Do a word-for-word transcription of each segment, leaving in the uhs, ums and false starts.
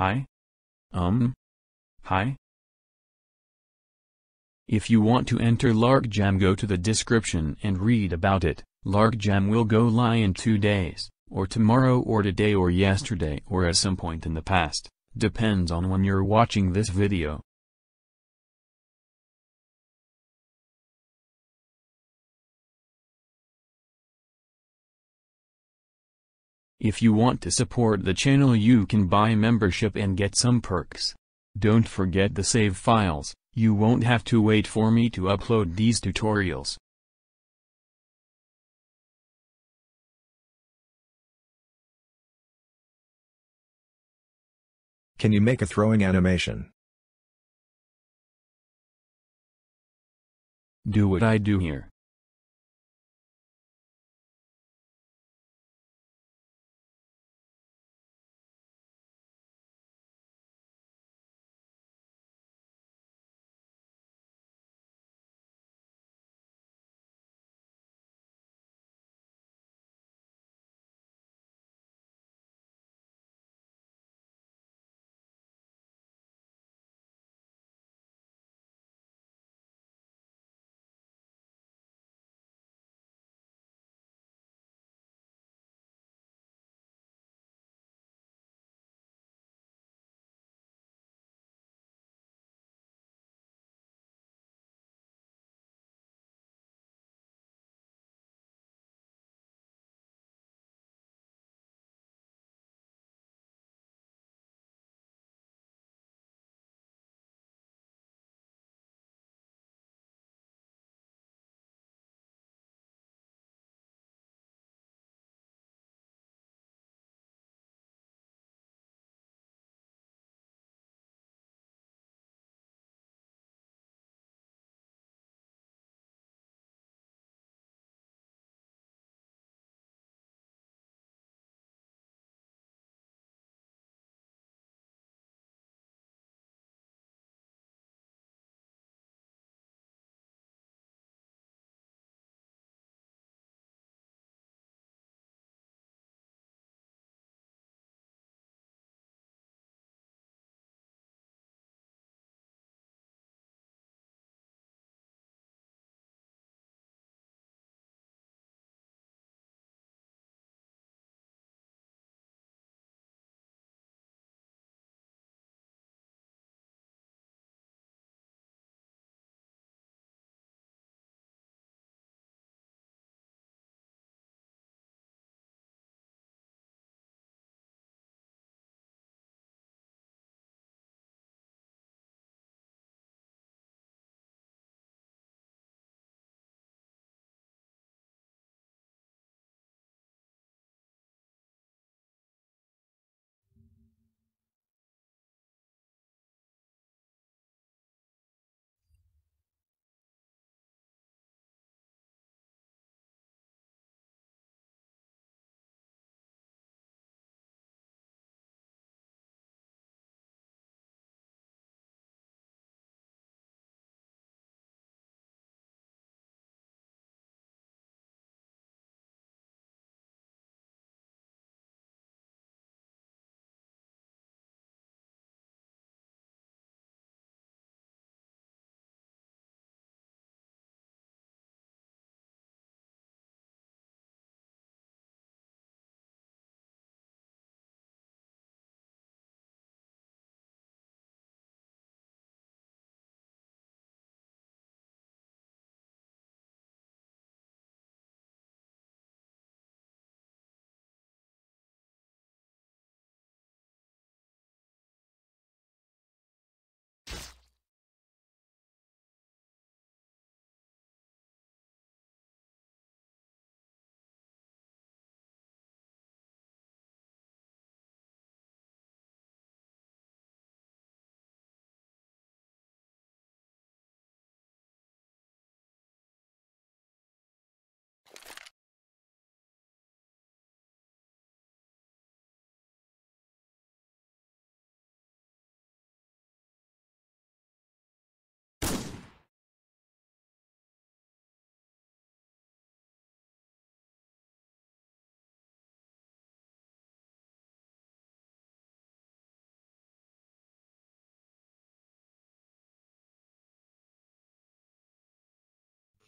Hi? Um? Hi? If you want to enter Larkjam, go to the description and read about it. Larkjam will go live in two days, or tomorrow or today or yesterday or at some point in the past, depends on when you're watching this video. If you want to support the channel, you can buy membership and get some perks. Don't forget to save files, you won't have to wait for me to upload these tutorials. Can you make a throwing animation? Do what I do here.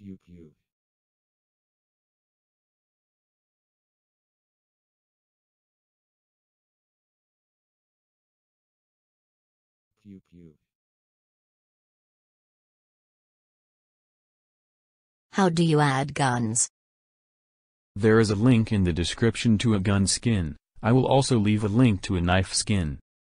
Pew pew. Pew pew. How do you add guns? There is a link in the description to a gun skin. I will also leave a link to a knife skin.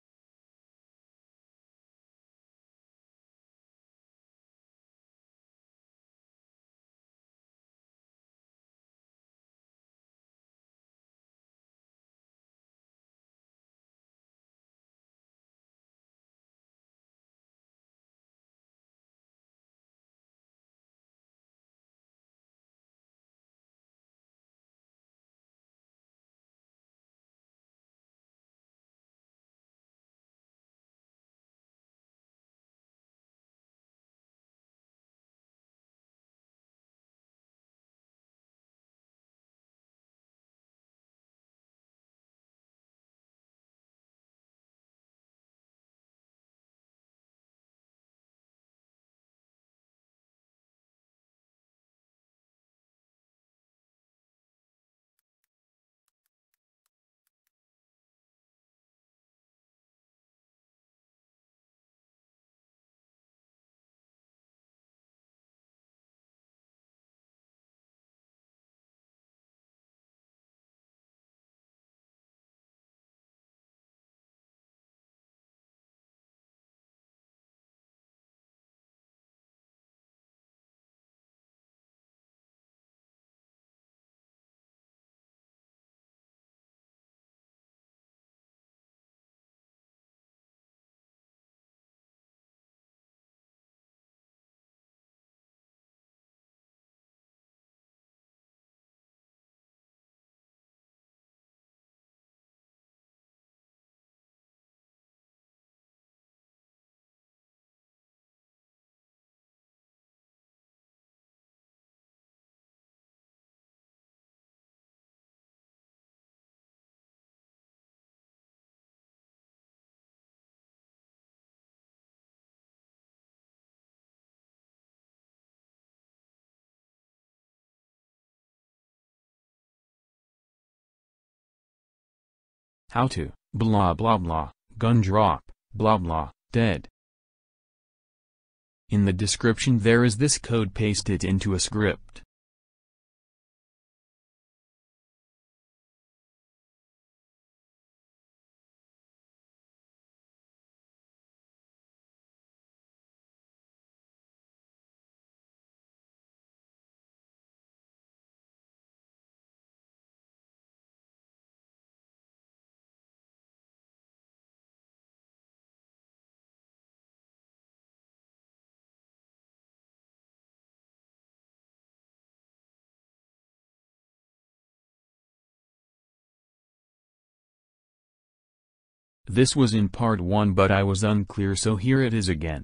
How to, blah blah blah, gun drop, blah blah, dead. In the description there is this code, paste it into a script. This was in part one but I was unclear, so here it is again.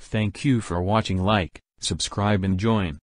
Thank you for watching. Like, subscribe and join.